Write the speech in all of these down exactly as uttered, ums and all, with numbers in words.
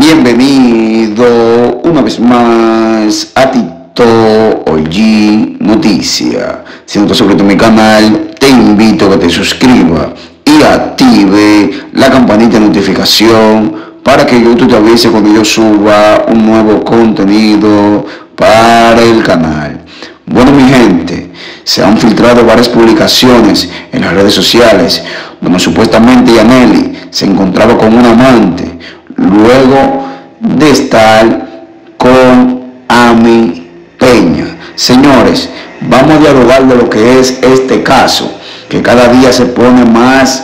Bienvenido una vez más a Tito O G Noticia. Si no te has suscrito a mi canal, te invito a que te suscribas y active la campanita de notificación para que YouTube te avise cuando yo suba un nuevo contenido para el canal. Bueno, mi gente, se han filtrado varias publicaciones en las redes sociales donde supuestamente Yanely se encontraba con un amante luego de estar con Amy Peña. Señores, vamos a dialogar de lo que es este caso, que cada día se pone más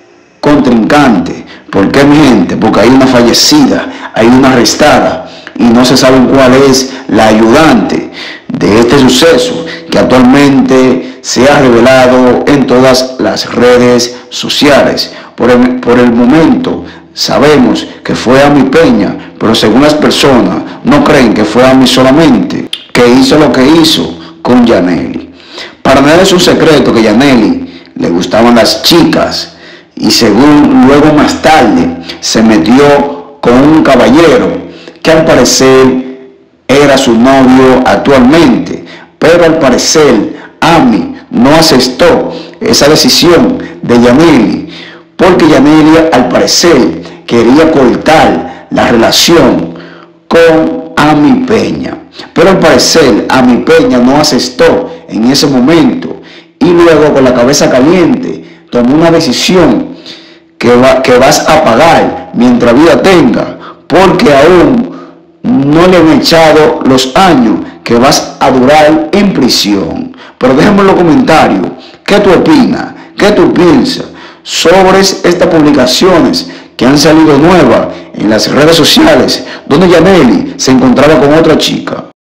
contrincante. ¿Por qué, mi gente? Porque hay una fallecida, hay una arrestada y no se sabe cuál es la ayudante de este suceso que actualmente se ha revelado en todas las redes sociales. Por el, por el momento sabemos que fue Amy Peña, pero según las personas no creen que fue Amy solamente que hizo lo que hizo con Yanely. Para nadie es un secreto que Yanely le gustaban las chicas y según luego más tarde se metió con un caballero que al parecer era su novio actualmente, pero al parecer Amy no aceptó esa decisión de Yanely, porque Yanely al parecer quería cortar la relación con Amy Peña, pero al parecer Amy Peña no aceptó en ese momento y luego con la cabeza caliente tomó una decisión que, va, que vas a pagar mientras vida tenga, porque aún no le han echado los años que vas a durar en prisión. Pero déjame en los comentarios qué tú opinas, qué tú piensas sobre estas publicaciones que han salido nuevas en las redes sociales donde Yanely se encontraba con otra chica.